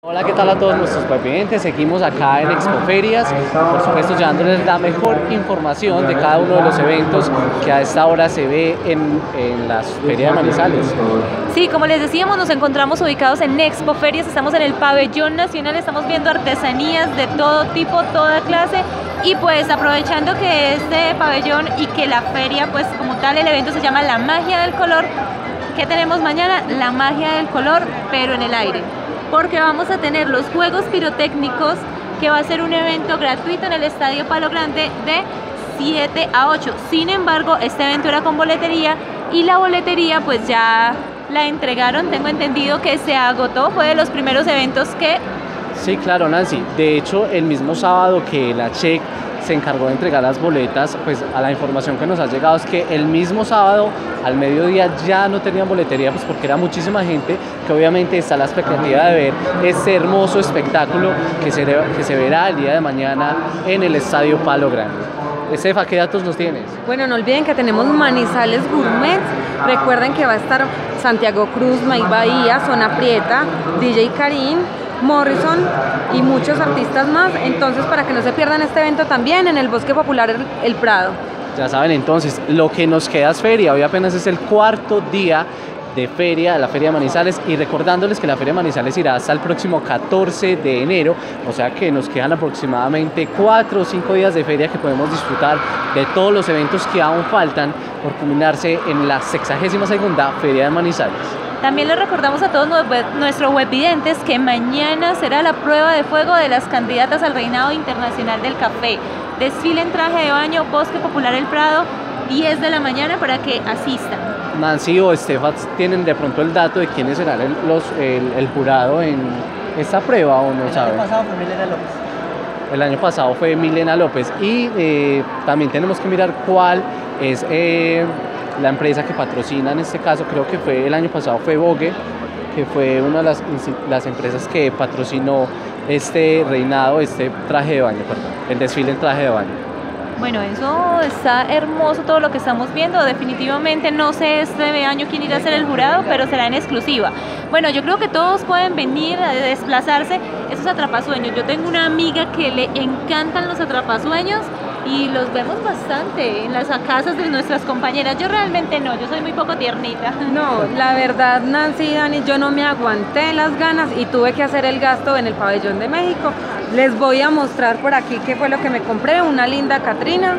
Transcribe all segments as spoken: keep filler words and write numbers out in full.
Hola, ¿qué tal a todos nuestros webvidentes? Seguimos acá en Expoferias, por supuesto llevándoles la mejor información de cada uno de los eventos que a esta hora se ve en, en la Feria de Manizales. Sí, como les decíamos, nos encontramos ubicados en Expoferias, estamos en el Pabellón Nacional, estamos viendo artesanías de todo tipo, toda clase, y pues aprovechando que este pabellón y que la feria, pues como tal, el evento se llama La Magia del Color. ¿Qué tenemos mañana? La Magia del Color, pero en el aire. Porque vamos a tener los juegos pirotécnicos, que va a ser un evento gratuito en el Estadio Palo Grande de siete a ocho. Sin embargo, este evento era con boletería y la boletería pues ya la entregaron, tengo entendido que se agotó, fue de los primeros eventos que... Sí, claro, Nancy. De hecho, el mismo sábado que la Check se encargó de entregar las boletas, pues a la información que nos ha llegado es que el mismo sábado al mediodía ya no tenían boletería, pues porque era muchísima gente, que obviamente está la expectativa de ver este hermoso espectáculo que se, que se verá el día de mañana en el Estadio Palo Grande. Estefa, ¿qué datos nos tienes? Bueno, no olviden que tenemos Manizales Gourmet, recuerden que va a estar Santiago Cruz, May Bahía, Zona Prieta, D J Karim, Morrison y muchos artistas más, entonces para que no se pierdan este evento también en el Bosque Popular El, el Prado. Ya saben, entonces, lo que nos queda es feria, hoy apenas es el cuarto día de feria, de la Feria de Manizales, y recordándoles que la Feria de Manizales irá hasta el próximo catorce de enero, o sea que nos quedan aproximadamente cuatro o cinco días de feria que podemos disfrutar de todos los eventos que aún faltan por culminarse en la sexagésima segunda Feria de Manizales. También les recordamos a todos nuestros webvidentes que mañana será la prueba de fuego de las candidatas al Reinado Internacional del Café. Desfile en traje de baño, Bosque Popular El Prado, diez de la mañana para que asistan. Nancy o Estefa, ¿tienen de pronto el dato de quiénes serán el, los, el, el jurado en esta prueba o no saben? El año pasado fue Milena López. El año pasado fue Milena López y eh, también tenemos que mirar cuál es eh, la empresa que patrocina, en este caso creo que fue el año pasado fue Vogue, que fue una de las, las empresas que patrocinó este reinado, este traje de baño, perdón, el desfile en traje de baño. Bueno, eso está hermoso todo lo que estamos viendo. Definitivamente no sé este año quién irá a ser el jurado, pero será en exclusiva. Bueno, yo creo que todos pueden venir a desplazarse esos atrapasueños. Yo tengo una amiga que le encantan los atrapasueños y los vemos bastante en las casas de nuestras compañeras. Yo realmente no, yo soy muy poco tiernita. No, la verdad, Nancy y Dani, yo no me aguanté las ganas y tuve que hacer el gasto en el Pabellón de México. Les voy a mostrar por aquí qué fue lo que me compré, una linda Catrina.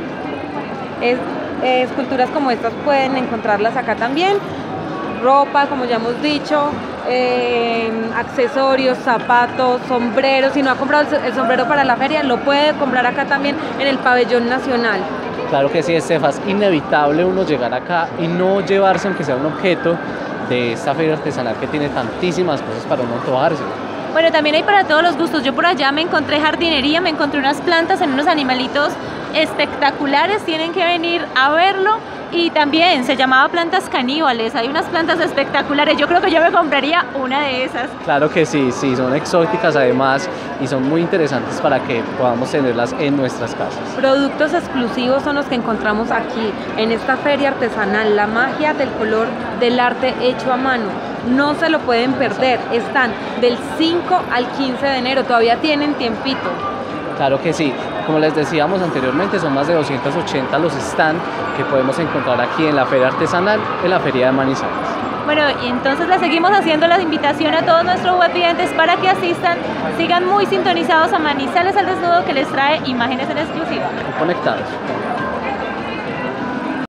Es, eh, esculturas como estas pueden encontrarlas acá también. Ropa, como ya hemos dicho, eh, accesorios, zapatos, sombreros. Si no ha comprado el, el sombrero para la feria, lo puede comprar acá también en el Pabellón Nacional. Claro que sí, Estefa, es inevitable uno llegar acá y no llevarse, aunque sea un objeto de esta feria artesanal que tiene tantísimas cosas para uno antojarse. Bueno, también hay para todos los gustos. Yo por allá me encontré jardinería, me encontré unas plantas en unos animalitos espectaculares, tienen que venir a verlo. Y también se llamaba plantas caníbales, hay unas plantas espectaculares, yo creo que yo me compraría una de esas. Claro que sí, sí, son exóticas además y son muy interesantes para que podamos tenerlas en nuestras casas. Productos exclusivos son los que encontramos aquí, en esta feria artesanal, La Magia del Color del Arte Hecho a Mano. No se lo pueden perder, están del cinco al quince de enero, todavía tienen tiempito. Claro que sí, como les decíamos anteriormente, son más de doscientos ochenta los stands que podemos encontrar aquí en la Feria Artesanal, en la Feria de Manizales. Bueno, y entonces les seguimos haciendo la invitación a todos nuestros webvidentes para que asistan, sigan muy sintonizados a Manizales al Desnudo, que les trae imágenes en exclusiva. Conectados.